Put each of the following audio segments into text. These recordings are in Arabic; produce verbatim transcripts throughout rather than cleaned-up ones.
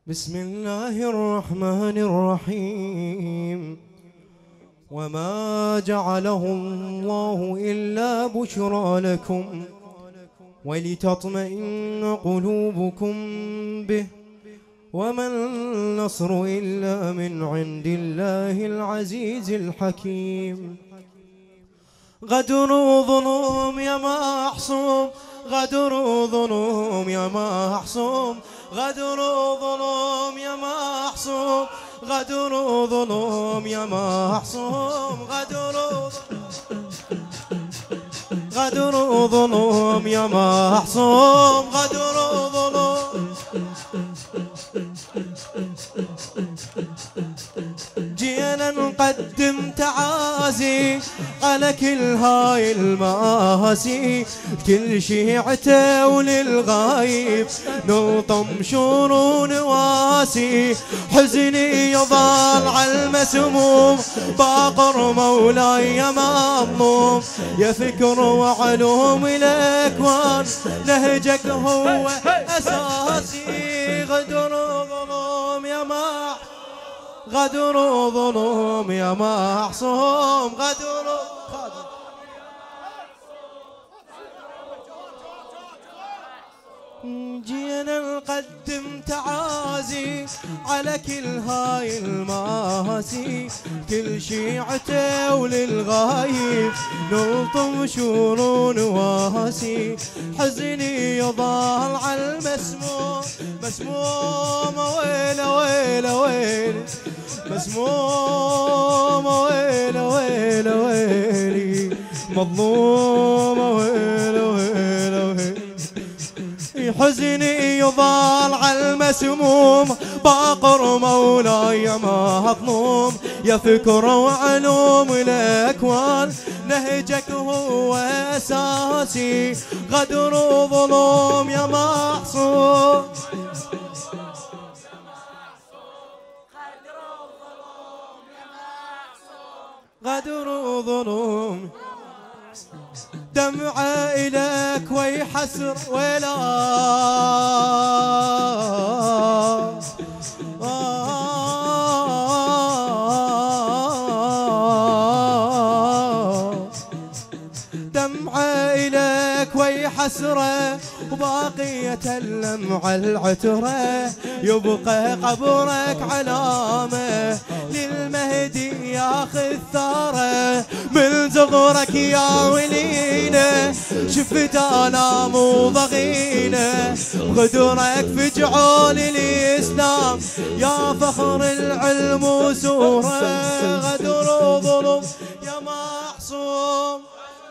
بسم الله الرحمن الرحيم. وما جعله الله إلا بشرى لكم ولتطمئن قلوبكم به وما النصر إلا من عند الله العزيز الحكيم. غدر ظلوم يا محصوم، غدر ظلوم يا محصوم، غدر ظلوم يا محصوم، غدر ظلوم يا محصوم، غدر غدر ظلوم يا محصوم، غدر ظلوم. جينا نقدم تعازي على كل هاي المآسي، كل شيعته وللغايب نلطم شرون واسي. حزني يضال على المسموم، باقر مولاي يا مظلوم، يا فكر وعلوم الاكوان نهجك هو اساسي. غدر ظلوم يا ما غدر ظلوم يا محصوم، غدر. جينا نقدم تعازي على كل هاي المآسي، كل شيعته وللغايب نلطم شرون واسي. حزني يضال على المسموم، مسموم ويل ويل ويل، مسموم ويل ويل ويلي، مظلوم ويل ويل ويل. حزني يضال على المسموم، باقر مولاي يا مظلوم، يا فكر وعلوم الاكوان نهجك هو اساسي. غدر ظلوم يا محصوم، غدر ظلوم. دمعة إليك ويحسر ويلا دمعة إليك ويحسره، وباقية اللمعة العترة يبقى قبرك علامة للمهدي ياخذ ثاره. من زغرك يا ولينا شفت انا مو ضغينه، غدرك في جعول الاسلام يا فخر العلم وسوره. غدر ظلم يا محصوم،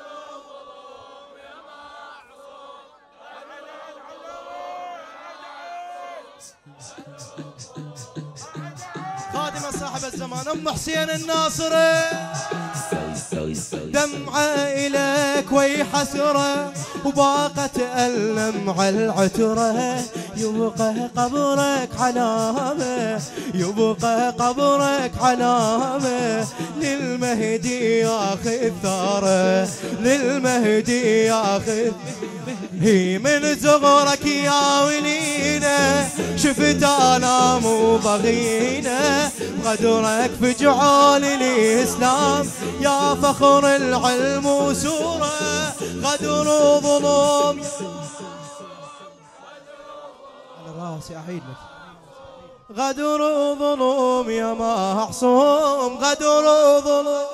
خادمة صاحب الزمان ام حسين الناصري. دمعة إليك ويحسره، وباقة تألم على العترة يبقى قبرك علامة، يبقى قبرك علامة للمهدي ياخذ ثاره، للمهدي ياخذ. هي من زغرك يا ولينا شفت انا مو ضغينه، غدرك في جعال الاسلام يا فخر العلم وسوره. غدر ظلوم على راسي اعيد لك، غدر ظلوم يا محصوم، غدر ظلوم.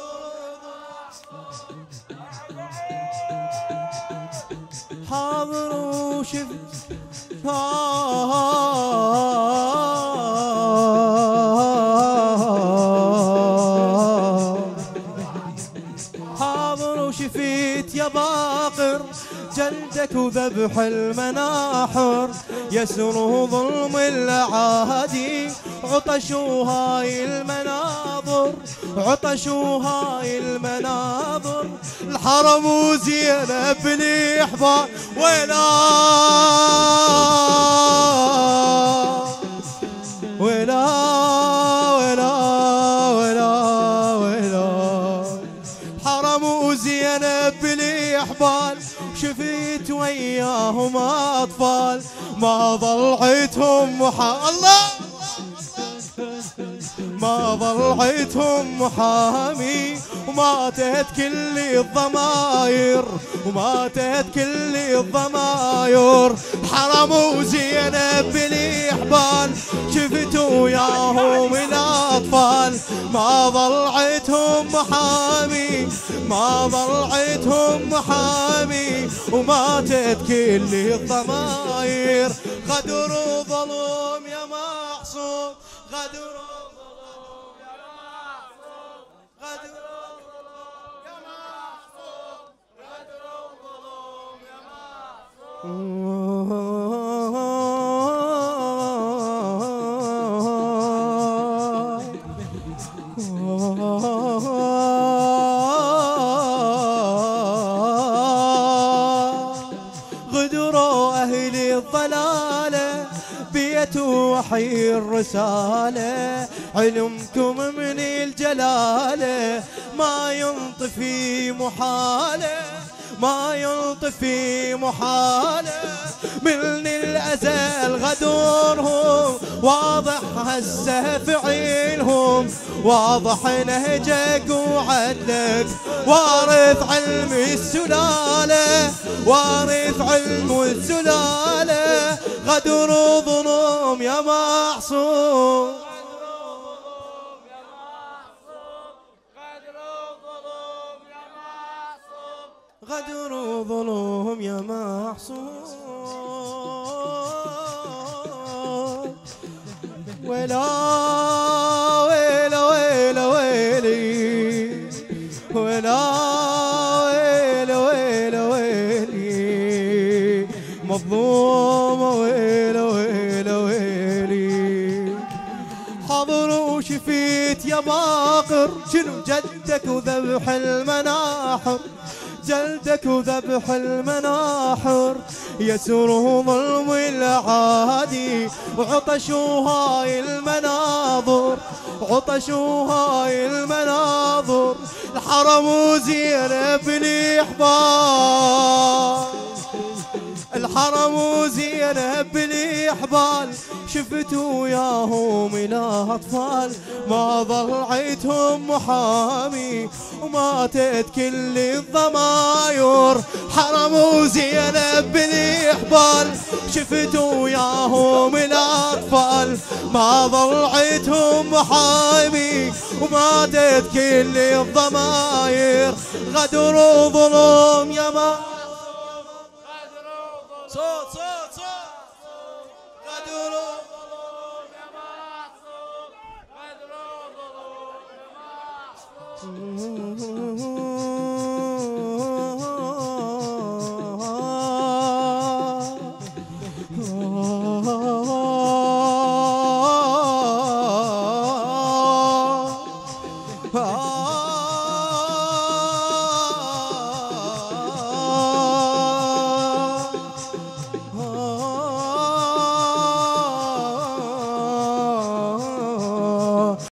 حاضر وشفت حاضر وشفيت يا باقر جلدك وذبح المناحر، يسر ظلم الاعادي عطشوا هاي المناظر، عطشوا هاي المناظر. الحرم وزينب بالاحضان ويلا ويلا ويلا ويلا ويلا. الحرم وزينب بالاحضان شفيت وياهم اطفال ما ضلعتهم محا الله ما ضلعتهم محامي وماتت كل الضماير وماتت كل الضماير حرموا زينب بالإحبال شفتوا وياهم الأطفال ما ضلعتهم محامي ما ضلعتهم محامي وماتت كل الضماير غدر وظلم يا معصوم غدر وظلم يا معصوم غدر وظلم يا معصوم غدر وظلم يا معصوم غدروا أهل الضلالة بيت وحي الرسالة علمكم من الجلالة ما ينطفي محالة ما ينطفي محالة من الأزل غدورهم واضح هسه فعيلهم واضح نهجك وعدلك وارث علم السلالة وارث علم السلالة غدر وظلم يا معصوم غدر وظلم يا معصوم ويلا ويلا ويلا ويلي ويلا ويلا ويلا ويلي مظلومة ويلا ويلا ويلي حضر وشفيت يا باقر شنو جدك وذبح المناحر جلدك وذبح المناحر يسره ظلم الأعادي وعطشوا هاي المناظر عطشوا هاي المناظر الحرم وزينب بالإحبال الحرم وزينب بالإحبال شفتوا وياهم الأطفال ما ضلعتهم محامي وماتت كل الضماير حرم وزينب بالإحبال شفتوا وياهم الأطفال ما ضلعتهم محامي وماتت كل الضماير غدر وظلم يا ما صوت صوت صوت غدر وظلم يا معصوم غدر وظلم يا معصوم